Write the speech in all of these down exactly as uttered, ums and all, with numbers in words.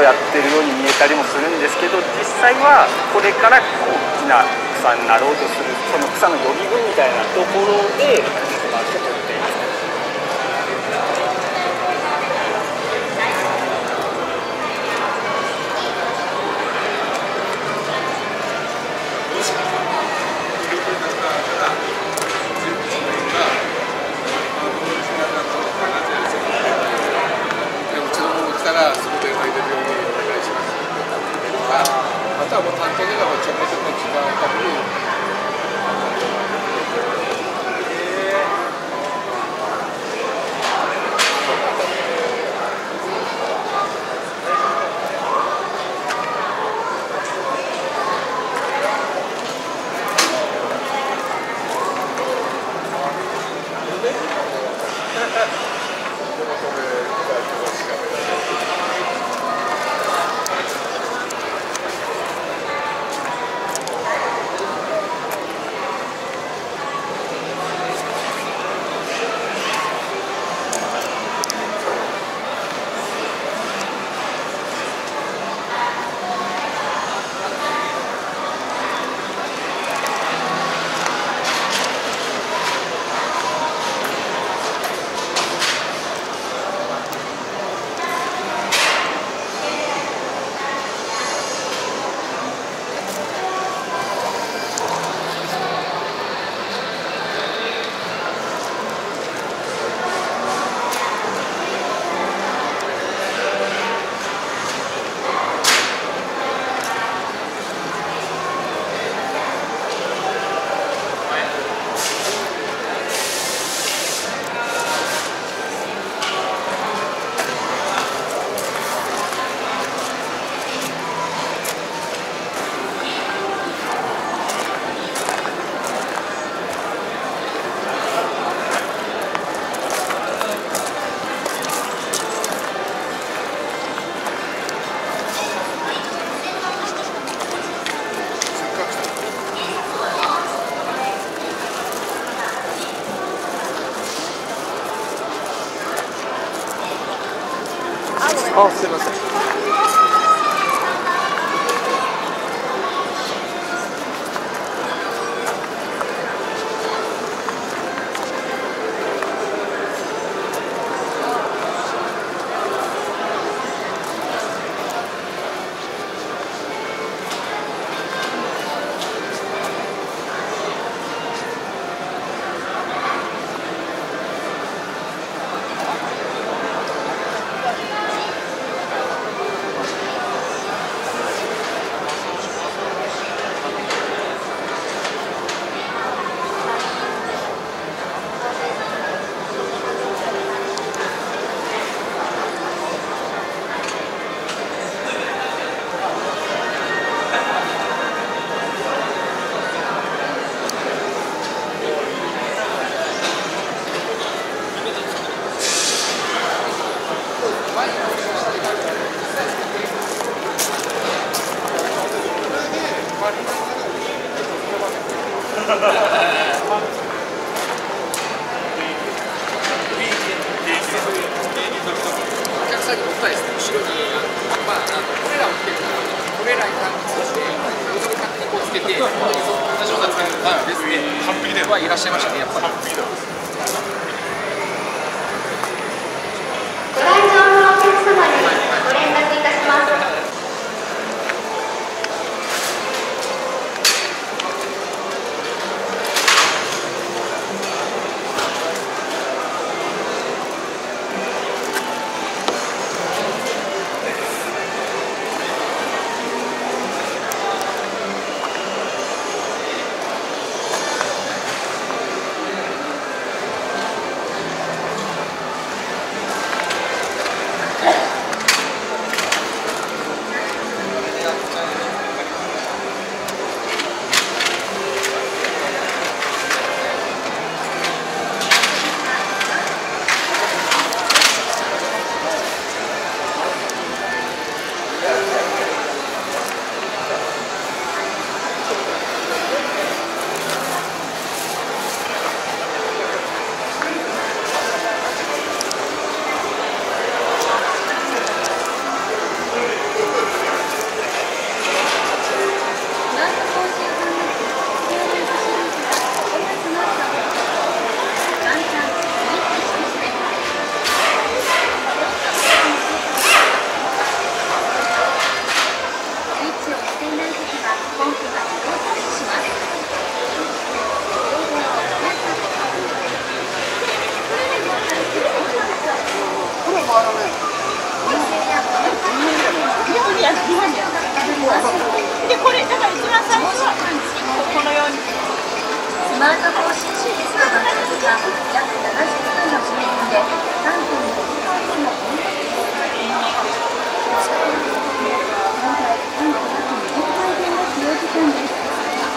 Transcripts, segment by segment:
やってるように見えたりもするんですけど、実際はこれから大きな草になろうとする、その草の予備軍みたいなところでまあちょっとっていますね。 あとはもう担当ではちょこちょこ時間をかける。 あ、すいません。 はいらっしゃいましたね、やっぱり。 ご来場のお客様にご連絡いたします。 でこれだから一番最初はこのようにスマートフォン シーシー テストの数が約ななじゅっぷんの試験でさんてんごじかん分の本格的な現在さんびゃくにじゅっかいぶんの使用時間です。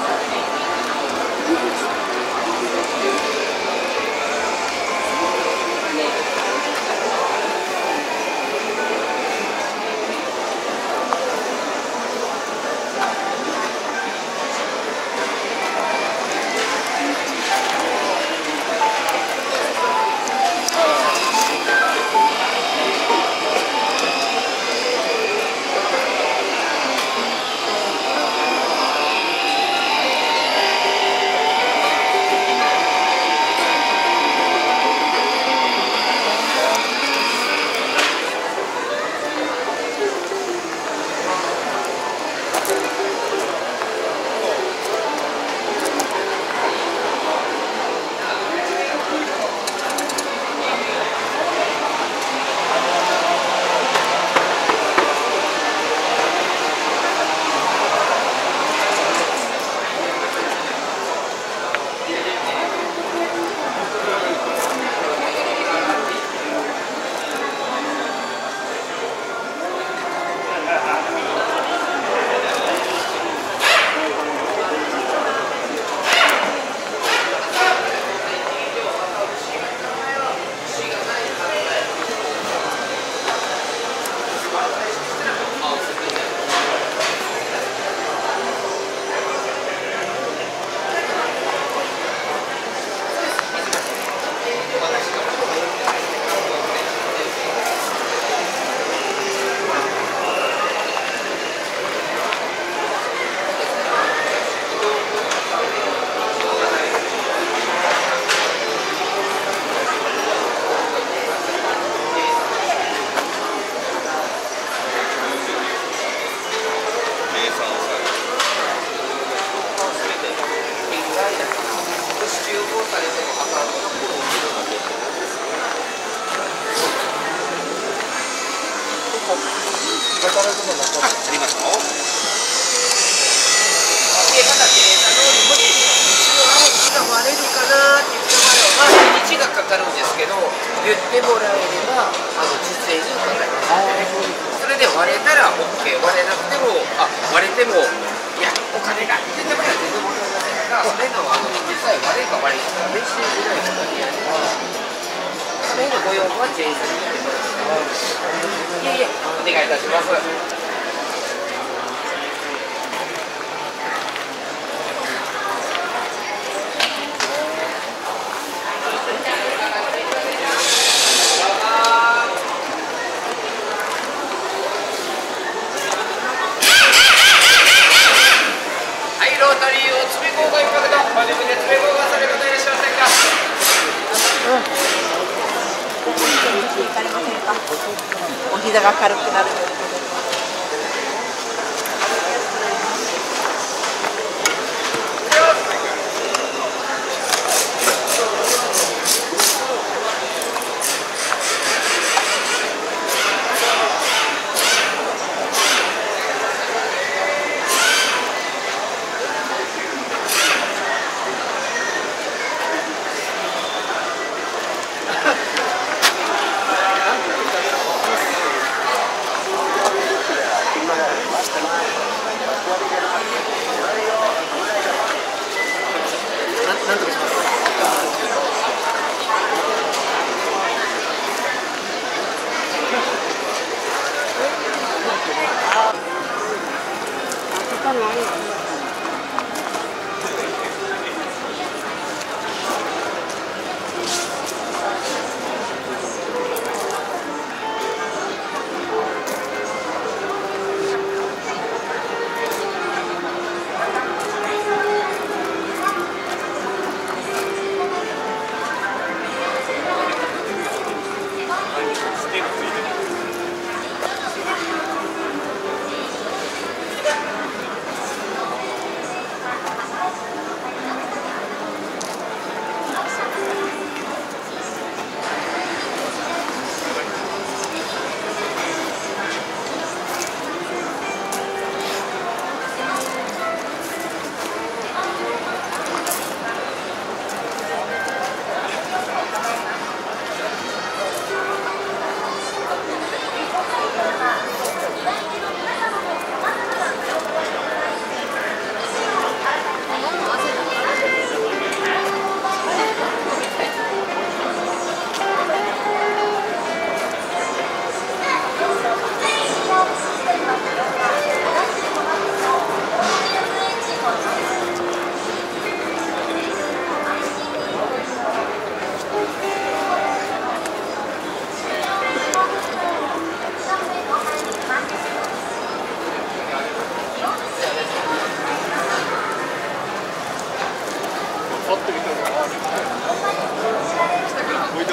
お膝が軽くなる。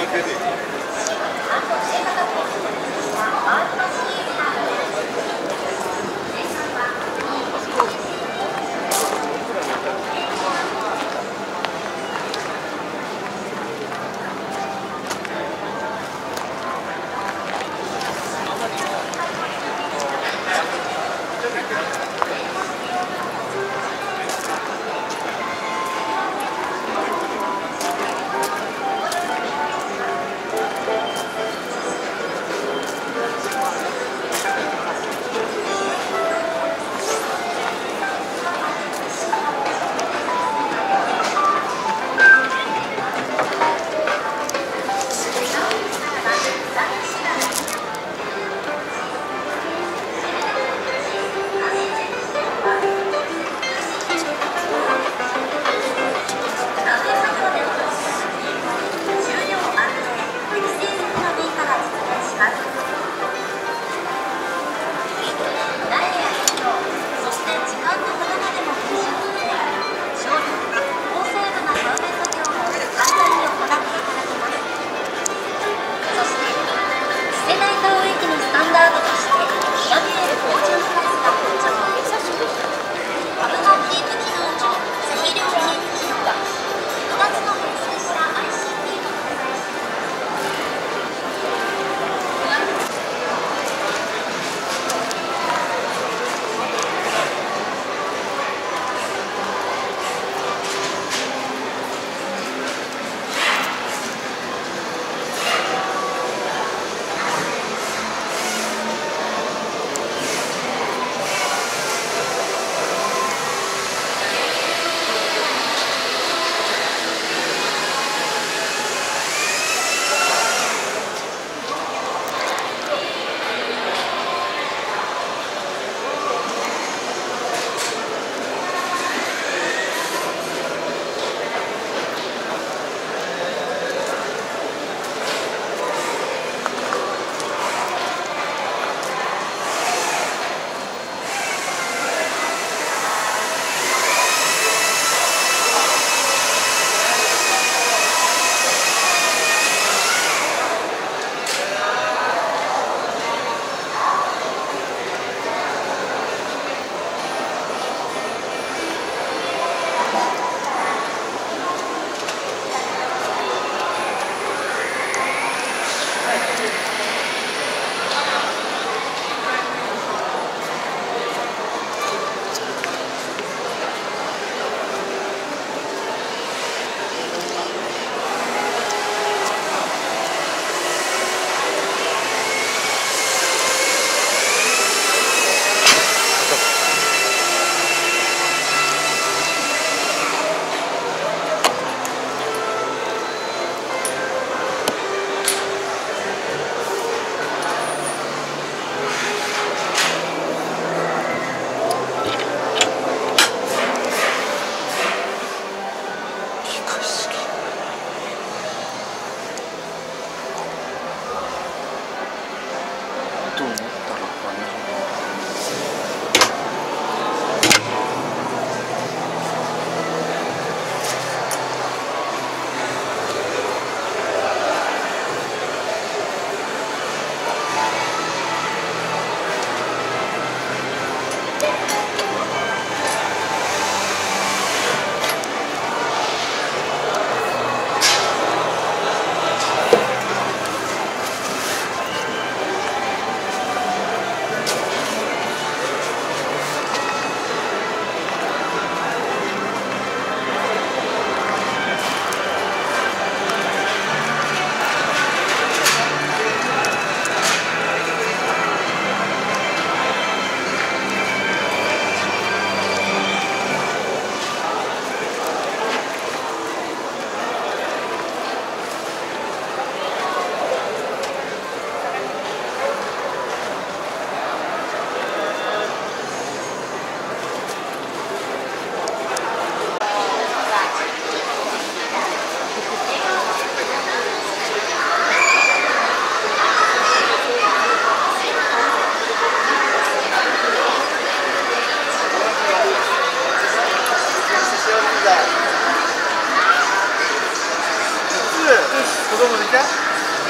子供できた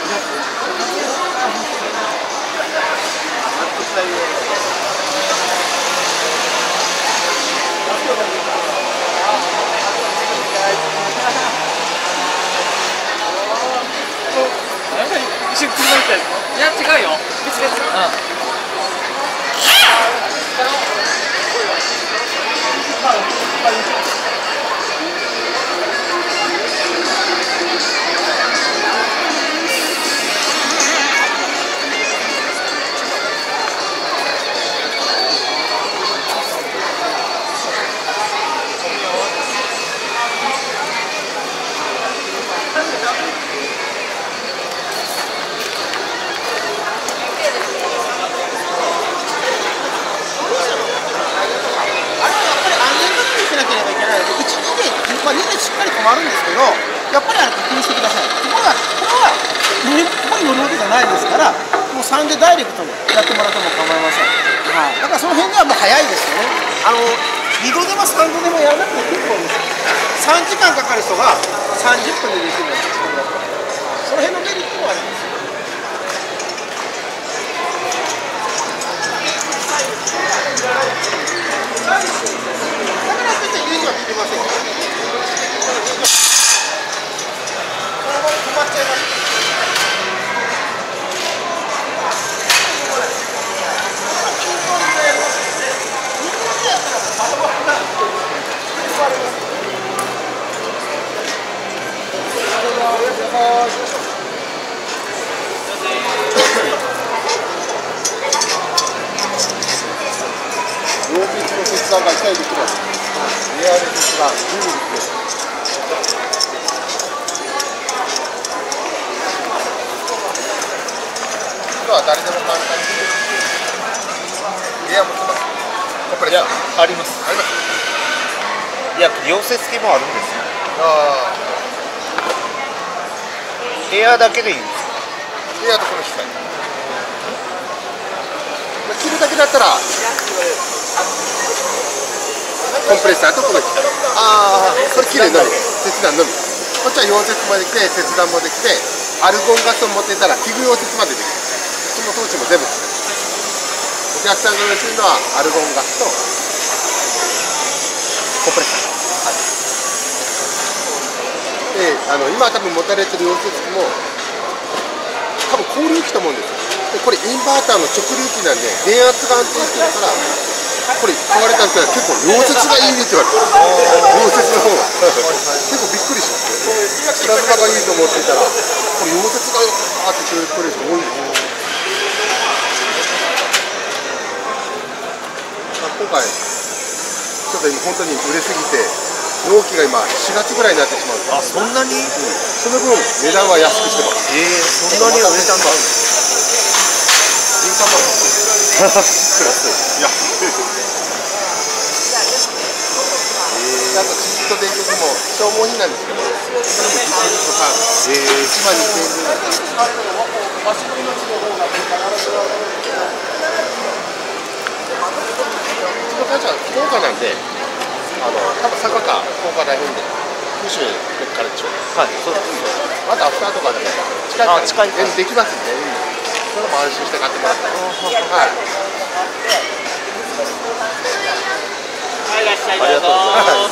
一瞬車みたい。いや違うよ。別々。うん。 まあ、にねんしっかり止まるんですけど、やっぱりあれ確認してください。ところが、これは乗りここに乗るわけじゃないですから、もうさんでダイレクトにやってもらっても構いません。はい、だからその辺ではもう早いですよね。あのにどでもさんどでもやらなくて結構です。さんじかんかかる人がさんじゅっぷんでできるのがその辺のメリットもあります。だからといってユージは聞きませんよ。止まっちゃいます。両手の切断が痛いできます。エアレスがじゅうミリです。今は誰でも簡単にエア持ってます。コンプレッサーあります。あります。いや、溶接機もあるんですよ。ああ。エアだけでいいんですか。エアとこの機械。切るだけだったら。コンプレッサーとこの機械。ああ、それ切るのみ。切断のみ。こっちは溶接まで来て、切断もできて、アルゴンガスを持っていたら、器具溶接までできる。その装置も全部使う。お客さんが嬉しいのは、アルゴンガスとコンプレッサー。はい、で、あの今多分持たれてる溶接機も、多分交流機と思うんですよ。でこれインバーターの直流機なんで、電圧が安定してるから、これ買われたんですけど、結構溶接がいいねって言われて、溶接の方が結構びっくりします。プラズマがいいと思っていたら、これ溶接がよかってくれる人多いんですよ。今回、ちょっと今本当に売れすぎて、納期が今しがつぐらいになってしまうんです。あ、そんなに、うん、その分値段は安くしてます。ええー、そんなにお値段があるんですか。じゅうさんまん安い。安い。あとチット電極も消耗品なんですけど、それも実績とか、えー、いちまんにせんえんぐらい。うちの会社は福岡なんで、あの多分佐賀か福岡らへんで、九州からでしょ。はい、そうです。またアフターとかで近いから近いできますんで、それも安心して買ってもらって。はい。はい、いらっしゃい。ありがとうございます。